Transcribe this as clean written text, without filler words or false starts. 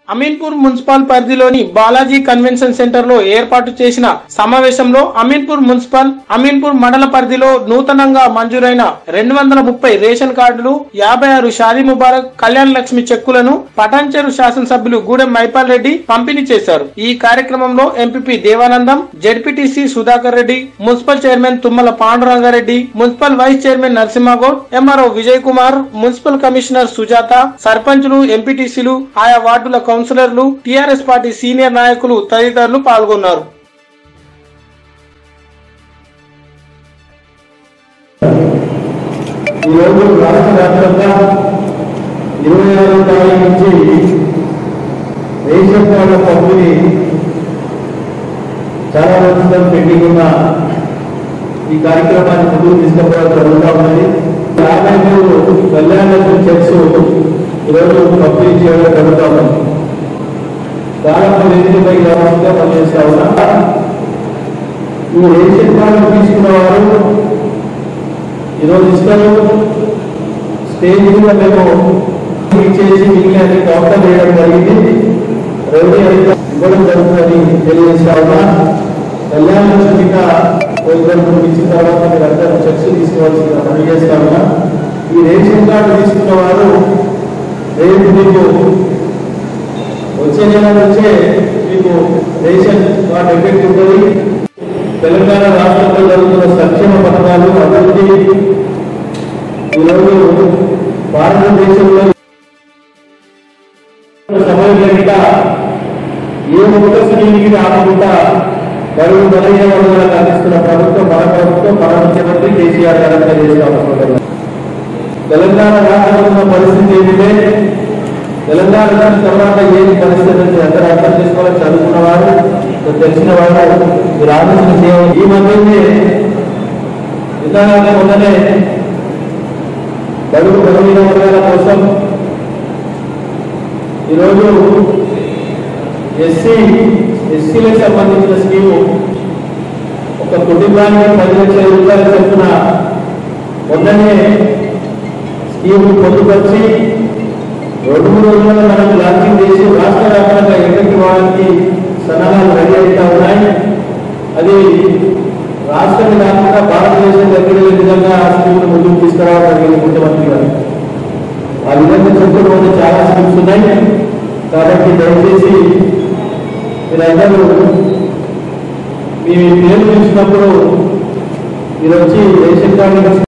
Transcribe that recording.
Ameenpur municipal పరిధిలోని Balaji convention centre లో ఏర్పాటు చేసిన సమావేశంలో అమీన్పూర్ మున్సిపల్ అమీన్పూర్ మండల పరిధిలో నూతనంగా మంజూరైన 230 రేషన్ కార్డులు 56 షాదీ ముబారక్ కళ్యాణ లక్ష్మి చెక్కులను పటాన్చెరు శాసనసభ్యులు గూడెం మైపాల్ రెడ్డి పంపిణీ చేశారు। ఈ కార్యక్రమంలో MPP Devanandam, ZPTC Sudhakar Reddy, municipal chairman Tummala Pandurangareddy, municipal vice chairman Narasimhagoud, MRO Vijay Kumar, municipal commissioner Sujata, సర్పంచులు, ఎంపీటీసీలు, ఆయా వార్డుల కౌన్సిలర్లు, టీఆర్ఎస్ పార్టీ సీనియర్ నాయకులు తదితరులు పాల్గొన్నారు। రేషన్ కార్డుల పంపిణీ చాలా రోజులుగా పెండింగ్ ఉన్న ఈ కార్యక్రమాన్ని ముందుకు తీసుకుపోవడం జరుగుతూ ఉన్నది। 53 కళ్యాణ లక్ష్మి చెక్స్ ఈరోజు పంపిణీ చేయడం జరుగుతూ ఉన్నది। దాదాపు వేదికపై రావాల్సిందిగా పనిచేస్తా ఉన్నా। ఈ రేషన్ కార్డు తీసుకున్న వారు ఈరోజు ఇస్తారు, స్టేజ్ మీద మేము ఇచ్చేసి మిగిలిన కౌంటర్ చేయడం జరిగింది, రెవెన్యూ ఇవ్వడం జరుగుతుందని తెలియజేస్తా ఉన్నా। కళ్యాణ లక్ష్మి ఇచ్చిన తర్వాత మీరు అందరూ చెక్స్ తీసుకోవాల్సిందిగా పనిచేస్తా ఉన్నా। ఈ రేషన్ కార్డు తీసుకున్న వారు రేపు మీకు వచ్చే నెల నుంచే మీకు రేషన్ కార్డు ఎఫెక్ట్ ఉంటుంది। తెలంగాణ రాష్ట్రంలో జరుగుతున్న సంక్షేమ పథకాలు అభివృద్ధి ఈరోజు భారతదేశంలో సమయం లేక ఏ ఒక్క స్కీమ్కి రాకుండా బరువు బలహీన వర్గాలకు అందిస్తున్న ప్రభుత్వం మన ముఖ్యమంత్రి కేసీఆర్ గారు తెలియజేస్తాం। తెలంగాణ రాష్ట్రంలో పరిస్థితి ఏమిటే, తెలంగాణ తర్వాత ఏమి పరిస్థితి అందరూ అర్థం చేసుకోవాలని చదువుకున్న వారు, తెలిసిన వారు మీరు ఆలోచన చేయాలి। ఈ మధ్యనే విధానాన్ని మొదలనే బడుగు బలహీన వర్గాల కోసం ఈరోజు ఎస్సీలకు సంబంధించిన స్కీము ఒక కుటుంబానికి 10 లక్షల రూపాయలు చొప్పున మొన్ననే స్కీము పొందుపరిచి 2-3 రోజుల్లో మనం లాంచింగ్ చేసి రాష్ట్ర వ్యాప్తంగా ఎక్కడికి ఇవ్వడానికి సన్నాహాలు రెడీ అవుతా ఉన్నాయి। అది రాష్ట్రాన్ని కాకుండా భారతదేశం దగ్గర ఏ విధంగా ఆ స్కీమ్ను ముందుకు తీసుకురావడానికి ముఖ్యమంత్రి గారు ఆ విధంగా చెప్పుకుంటూ చాలా స్కీమ్స్ ఉన్నాయి। కాబట్టి దయచేసి మీరందరూ మీ పేరు చూసినప్పుడు మీరు వచ్చి రేషన్ కార్డు